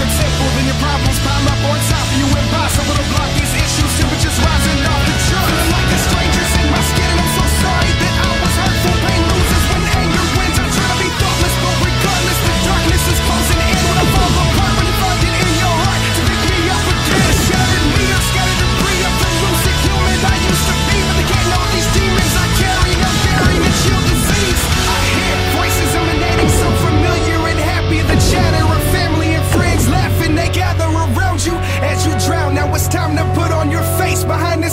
a temple, then your problems pile up on top of you. Impossible to block these issues, temperatures rising off the chart. Feeling like a stranger's in my skin, and I'm so sorry that I was hurtful. Pain loses when anger wins. I try to be thoughtless, but regardless, the darkness is closing in. When I fall apart, when you find it in your heart to pick me up again. Shattered me, I've scattered debris of the lucid human I used to be, but they can't know these demons I carry. I'm bearing a chill disease. I hear voices emanating so familiar and happy. The chatter of family and friends laughing, they gather around you as you drown. Now it's time to put on your face behind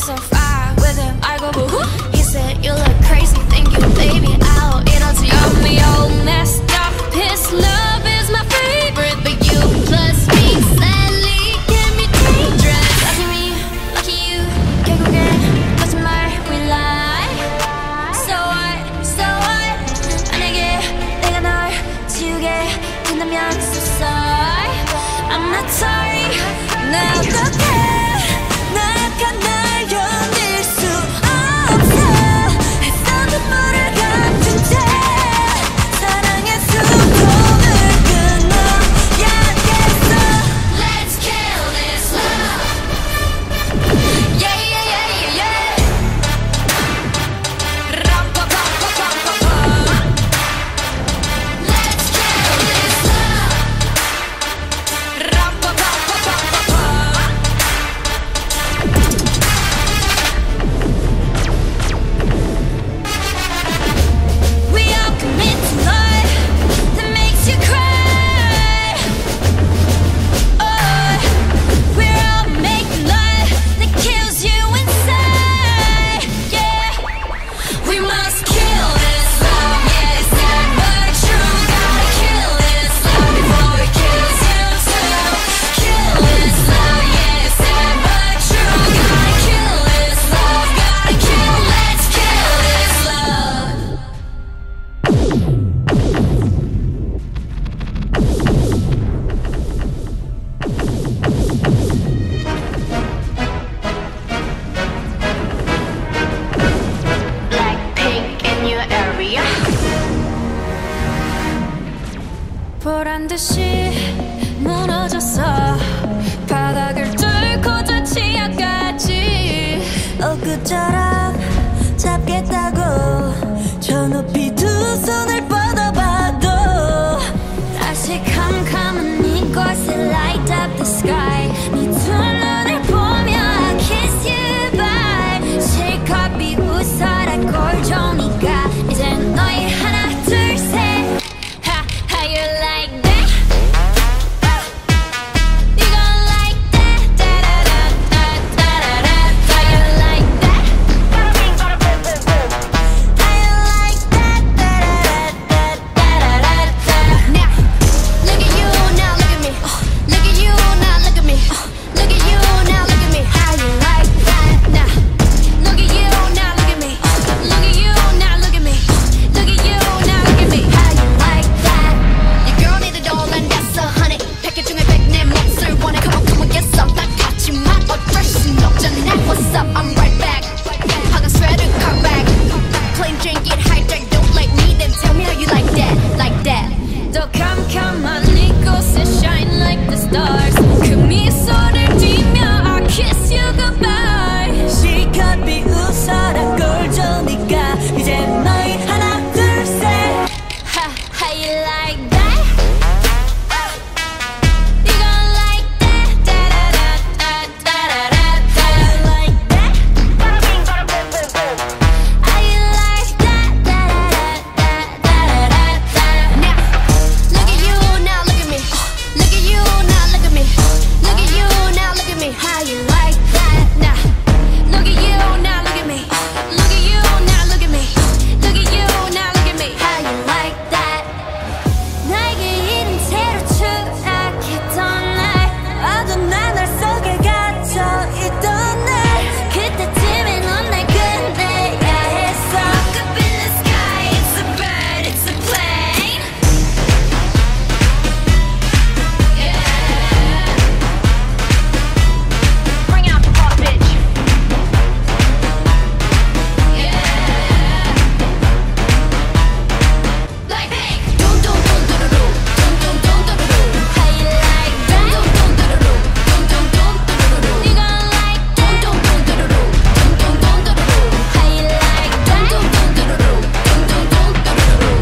so far with him. I go boo hoo. He said you look crazy, thank you baby. I'll eat got me all messed up. His love is my favorite, but you plus me sadly can be dangerous. Lucky me, lucky you. 결국엔 거짓말 we lie. So what, so what. 만약에 내가 널 지우게 된다면 so sorry. I'm not sorry. 나 어떡해. 나약한 날 견딜 수 없어. 했던 눈물을 같은 채 사랑의 수동을 끊어야겠어. Let's kill this love. Yeah, yeah, yeah, yeah, yeah. Ra-pa-pa-pa-pa-pa-pa. Let's kill this love. Ra-pa-pa-pa-pa-pa-pa. We all commit to love that makes you cry. Oh, we're all making love that kills you inside. Yeah, we must kill this love. Yeah, it's sad but true. Gotta kill this love before it kills you too. Kill this love. Yeah, it's sad but true. Gotta kill this love. Gotta kill. Let's kill this love. Blackpink in your area. 보란 듯이 무너졌어. 바닥을 뚫고 저 지하까지. 엊그처럼 잡겠다고 저 높이 두 손을 뻗어봐도 다시 캄캄한 이곳에 light up the sky. 네 두 눈을 보며 I kiss you bye. 실컷 비웃어라 꼴좋으니까 이젠 너희 하나 둘 셋. How you like that? You gon' like that? Da-da-da-da-da-da-da. How you like that? How you like that? Da-da-da-da-da-da-da. Now, look at you, now look at me. Look at you, now look at me. Look at you, now look at me. How you like that? Now, look at you, now look at me. Look at you, now look at me. Look at you, now look at me. How you like that? Your girl need it all and that's a honey. 패킷 중에 100내 몫을 원해. Come on, get some. 딱 같지만 어쩔 순 없잖아. What's up? I'm right back. 화가 sweater, car back. Plain drink, get hijacked. Don't like me, then tell me how you like that. Like that. 더 캄캄한 이곳에 shine like the stars. 그 미소를 띠며 I kiss you goodbye. 실컷 비웃어라 꼴좋으니까 이제 너희 하나 둘 셋. How you like that? You gon' like that? Da-da-da-da-da-da-da. Like that? How you like that? Da-da-da-da-da-da-da. Now, look at you, now look at me. Look at you, now look at me. Look at you, now look at me. How you like that? Now, look at you, now look at me. Look at you, now look at me. Look at you, now look at me. How you like that? 나에게 이른 채로 추락했던 날 어두운 하늘 속에 갇혀있던 날 그때쯤에 넌 날 끝내야 했어. Look up in the sky, it's a bird, it's a plane. Yeah. Bring out the pop, bitch. Yeah. Like pink. Dum dum dum dum dum dum dum dum dum. How you like that? Dum dum dum dum dum dum dum dum. You gon' like that? Dum dum dum dum dum dum dum dum. How you like that? Dum dum dum dum dum dum dum.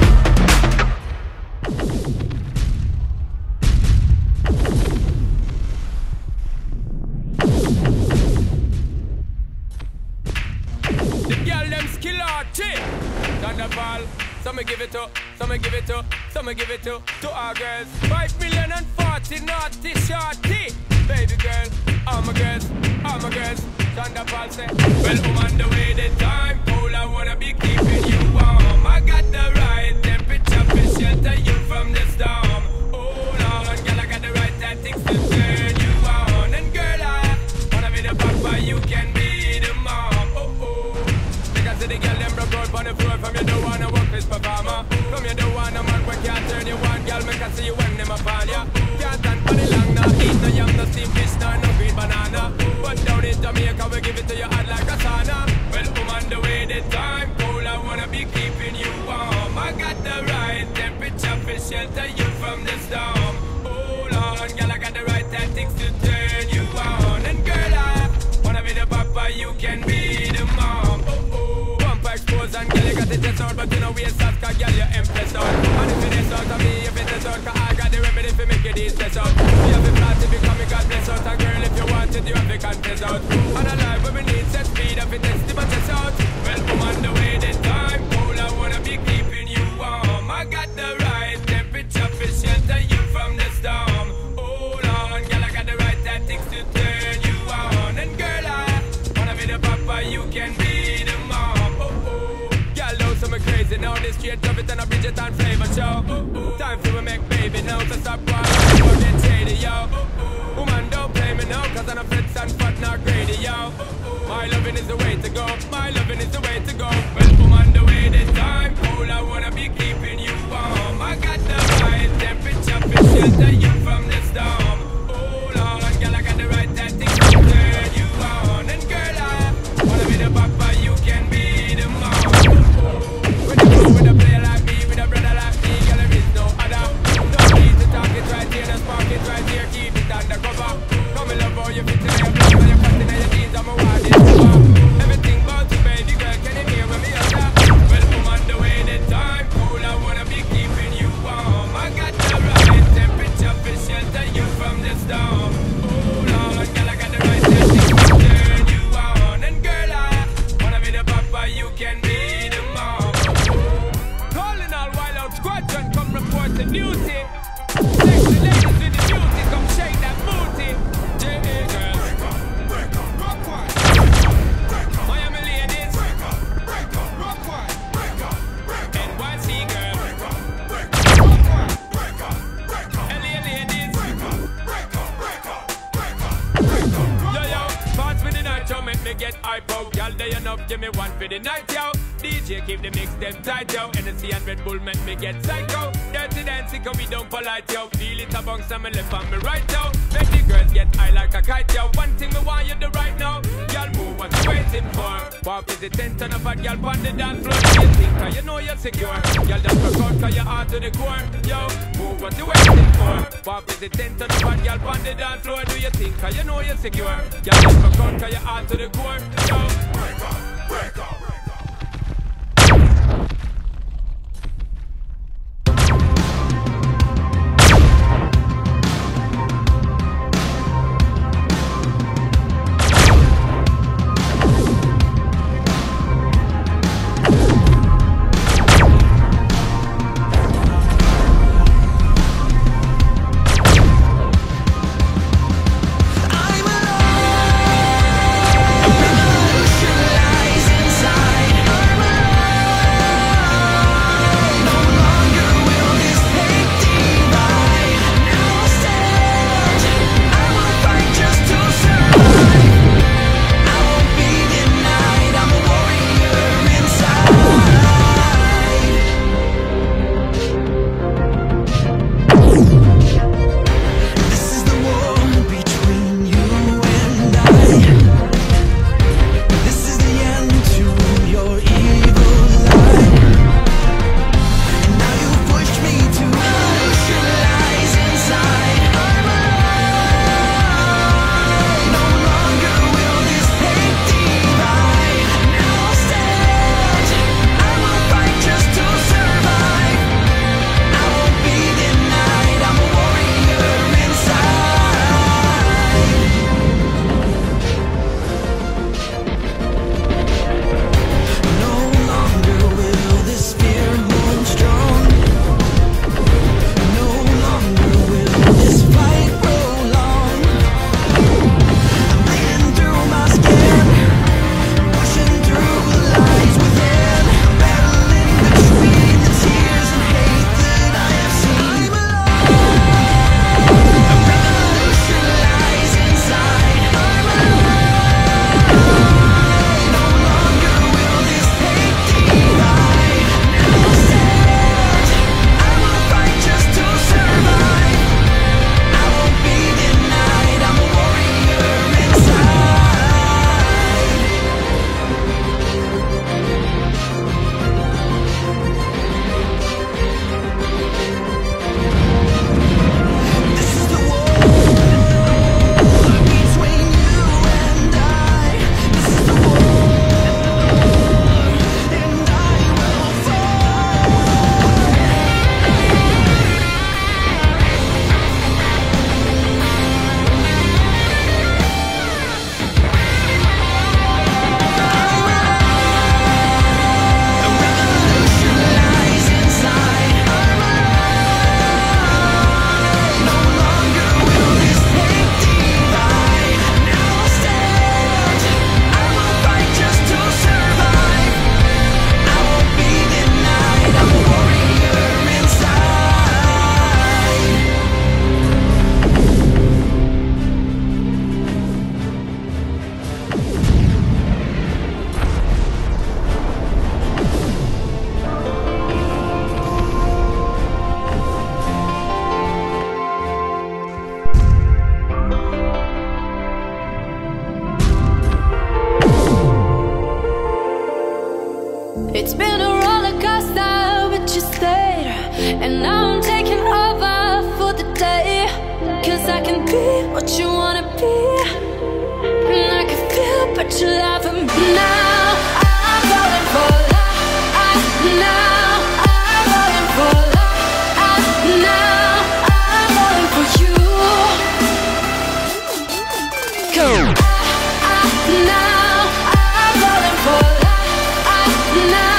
The girl them skill arty. Thunderball. Some give it to, some give it to, some give it to our girls. 5 million and 40 naughty shorty. Baby girl, all my girls, Thunderball. Thunderball say, well, I'm on the way the time cold, I wanna be keeping you warm. I got the right temperature to shelter you from the storm. Hold on, girl, I got the right tactics to turn you on. And girl, I wanna be the papa, you can be the mom. Because the girl them broke out on the floor. From you don't wanna work this performer. From you don't wanna man when can't turn you on. Girl, make I see you when them upon ya. Can't stand for the long, no eat no yam, no steamed fish, no green banana. But down in Jamaica, we give it to you hot like a sauna. Well, I'm on the way the time cold, I wanna be keeping you warm. I got the right temperature to shelter you from the storm. Hold on, girl, I got the right tactics to turn you on. And girl, I wanna be the papa, you can be the mom. Expose and girl, you got the test out, but you know we start, cause girl, you empress out. And if it is out of me, if it is out, cause I got the remedy for make it easy out. You have a flat if you come, you got bless out. And girl, if you want it, you have to confess out. And a life where we need set speed, if it is the test out. Well, I'm on the way this time, cold, I wanna be keeping you warm. I got the right temperature to shelter you from the storm. Hold on, girl, I got the right tactics to turn you on. And girl, I wanna be the papa, you can be the mom. So me crazy now, this straight drop it and a Bridget and flavor show. Time for we make baby now, so stop crying, don't get shady, yo. Woman, don't play me now, cause I'm a fits and fat, not greedy, yo. My loving is the way to go, my loving is the way to go. Well, I'm on the way this time, cool, I wanna be keeping you warm. I got the right temperature to shelter you from the storm. Hold on, girl, I got the right tactics to turn you on. And girl, I wanna be the papa, you can be the mom. With a player like me, with a brother like me, girl, there is no other. Don't need to talk it right here, the spark it right here, keep it undercover. Come and love how you fit in your blood, when you're cutting in your jeans, I'm a wild everything about you, baby girl, can you hear me utter? Well, I'm on the way the time cool, I wanna be keeping you warm. I got the right temperature to shelter you from the storm. Hold on, girl, I got the right temperature to turn you on. And girl, I wanna be the papa, you can be the mom. Calling all wild out squadron, come report the duty. Sexy ladies with the beauty, come shake that booty. J.A. girls, rock wide. Miami ladies, rock wide. NYC girls, rock wide. LA ladies, yo, pass me the night, yo, make me get hype out. Y'all day enough, give me one for the night, yo. DJ keep the mix them tight, yo. Hennessy and Red Bull make me get psycho. Dirty dancing, cause we don't polite, yo. Feel it amongst some left and me right, yo. Make the girls get high like a kite, yo. One thing me want you to right now, y'all move what you waiting for. Pop is the 10 ton of a girl on the dance floor. You think cause you know you're secure. Y'all just rock out cause you're hard to the core, yo. Move what you waiting for. Pop is the 10 ton of a girl on the dance floor. Do you think cause you know you're secure. Y'all just rock out cause you're hard to the core, yo. Break up, break up. I'm alive. It's been a roller coaster, but you stayed. And now I'm taking over for the day. Cause I can be what you wanna be. And I can feel, but you love me now. I'm falling for love now. I'm falling for love now. I'm falling for you. Go. Now I'm falling for love now.